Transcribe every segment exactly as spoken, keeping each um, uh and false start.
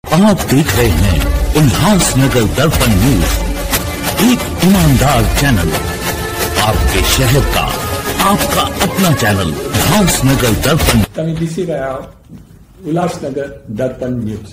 आप देख रहे हैं उल्लासनगर दर्पण न्यूज, एक ईमानदार चैनल, आपके शहर का, आपका अपना चैनल उल्लासनगर दर्पण। तुम्ही दिसी रहा उल्हासनगर दर्पण न्यूज।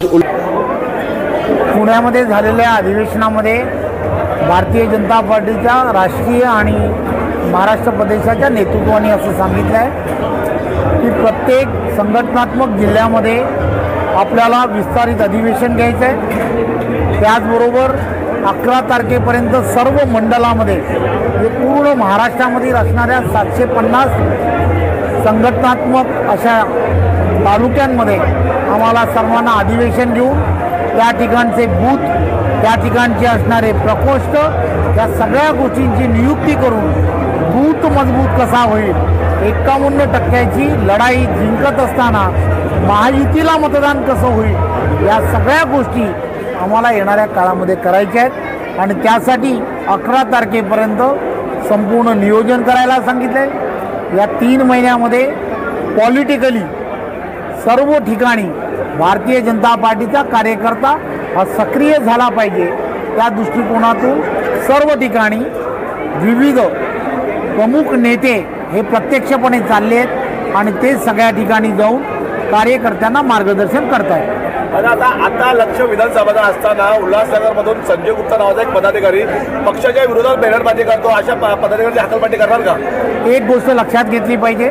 पुण्यामध्ये झालेल्या अधिवेशनामध्ये भारतीय जनता पार्टीच्या राष्ट्रीय आणि महाराष्ट्र प्रदेशाच्या नेतृत्वाने असं सांगितलं आहे की प्रत्येक संघटनात्मक जिल्ह्यामध्ये आपल्याला विस्तारित अधिवेशन घ्यायचं आहे। त्याचबरोबर अकरा तारखेपर्यंत सर्व मंडळामध्ये जे पूर्ण महाराष्ट्रामध्ये असणाऱ्या सातशे पन्नास संघटनात्मक अशा तालुक्यांमध्ये आम्हाला सर्वांना अधिवेशन घेऊन त्या ठिकाणचे बूथ, त्या ठिकाणचे असणारे प्रकोष्ठ, या सगळ्या गोष्टींची नियुक्ती करून बूथ मजबूत कसा होईल, एक्कावन्न टक्क्याची लढाई जिंकत असताना महायुतीला मतदान कसं होईल, या सगळ्या गोष्टी आम्हाला येणाऱ्या काळामध्ये करायच्या आहेत आणि त्यासाठी अकरा तारखेपर्यंत संपूर्ण नियोजन करायला सांगितलं आहे। या तीन महिन्यामध्ये पॉलिटिकली सर्व ठिकाणी भारतीय जनता पार्टीचा कार्यकर्ता हा सक्रिय झाला पाहिजे, त्या दृष्टिकोनातून सर्व ठिकाणी विविध प्रमुख नेते हे प्रत्यक्षपणे चालले आहेत आणि ते सगळ्या ठिकाणी जाऊन कार्यकर्त्यांना मार्गदर्शन करत आहेत। आता आता लक्ष विधानसभेचा असताना उल्हासनगरमधून संजय गुप्ता नावाचा एक पदाधिकारी पक्षाच्या विरोधात बॅनरबाजी करतो, अशा पदाधिकाऱ्यांची हकालपट्टी करणार का? एक गोष्ट लक्षात घेतली पाहिजे,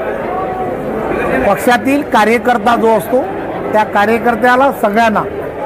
पक्षातील कार्यकर्ता जो असतो त्या कार्यकर्त्याला सगळ्यांना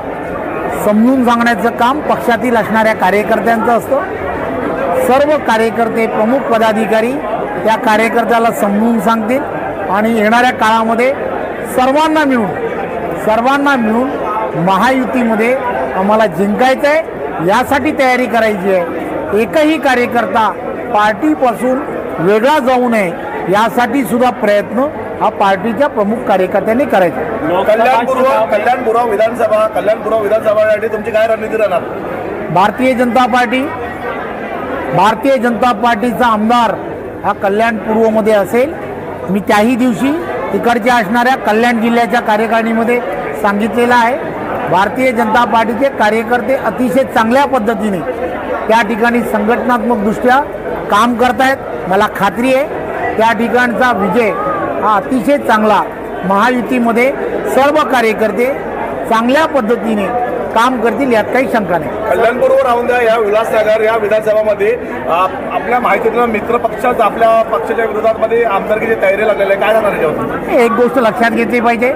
समजून सांगण्याचं काम पक्षातील असणाऱ्या कार्यकर्त्यांचं असतं। सर्व कार्यकर्ते, प्रमुख पदाधिकारी त्या कार्यकर्त्याला समजून सांगतील आणि येणाऱ्या काळामध्ये सर्वांना मिळून सर्वांना मिळून महायुतीमध्ये आम्हाला जिंकायचं आहे, यासाठी तयारी करायची आहे। एकही कार्यकर्ता पार्टीपासून वेगळा जाऊ नये यासाठी सुद्धा प्रयत्न हा पार्टीच्या प्रमुख कार्यकर्त्यांनी करायचा। कल्याणपूर्व कल्याणपूर्व विधानसभा कल्याणपूर्व विधानसभासाठी तुमची काय रणनीती राहणार? भारतीय जनता पार्टी भारतीय जनता पार्टीचा आमदार हा कल्याणपूर्वमध्ये असेल। मी त्याही दिवशी तिकडच्या असणाऱ्या कल्याण जिल्ह्याच्या कार्यकारिणीमध्ये सांगितलेलं आहे, भारतीय जनता पार्टीचे कार्यकर्ते अतिशय चांगल्या पद्धतीने त्या ठिकाणी संघटनात्मकदृष्ट्या काम करत आहेत। मला खात्री आहे त्या ठिकाणचा विजय हा अतिशय चांगला, महायुतीमध्ये सर्व कार्यकर्ते चांगल्या पद्धतीने काम करतील यात काही शंका नाही। कल्याणपूर्व राहून द्या, या उल्हासनगर या विधानसभामध्ये आपल्या माहितीतून मित्र पक्षात आपल्या पक्षाच्या विरोधात आमदारकीची तयारी लागलेली आहे, काय जाणार याच्यावर? एक गोष्ट लक्षात घेतली पाहिजे,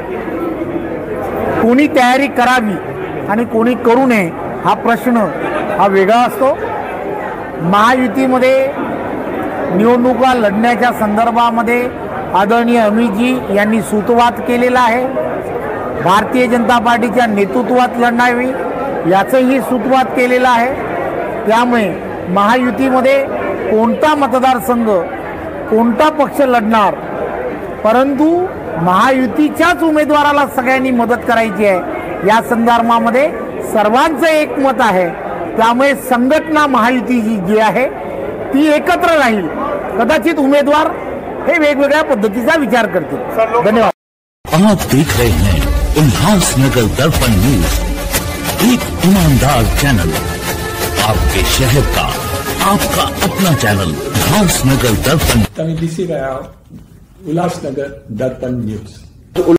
कोणी तयारी करावी आणि कोणी करू नये हा प्रश्न हा वेगळा असतो। महायुतीमध्ये निवडणुका लढण्याच्या संदर्भामध्ये आदरणीय अमितजी यांनी सूतवात केलेला आहे, भारतीय जनता पार्टीच्या नेतृत्वात लढणावी याचंही सूतवात केलेलं आहे। त्यामुळे महायुतीमध्ये कोणता मतदारसंघ, कोणता पक्ष लढणार, परंतु महायुतीच्याच उमेदवाराला सगळ्यांनी मदत करायची आहे या संदर्भामध्ये सर्वांचं एकमत आहे। त्यामुळे संघटना महायुतीची जी आहे ती एकत्र राहील, कदाचित उमेदवार हे वेगवेगळ्या पद्धतीचा विचार करतील। धन्यवाद। आप देख रहे हैं उल्लासनगर दर्पण न्यूज, एक ईमानदार चैनल, आपके शहर का, आपका अपना चैनल उल्लासनगर दर्पण। तुम्ही दिसी रहा उल्हासनगर दर्पण न्यूज।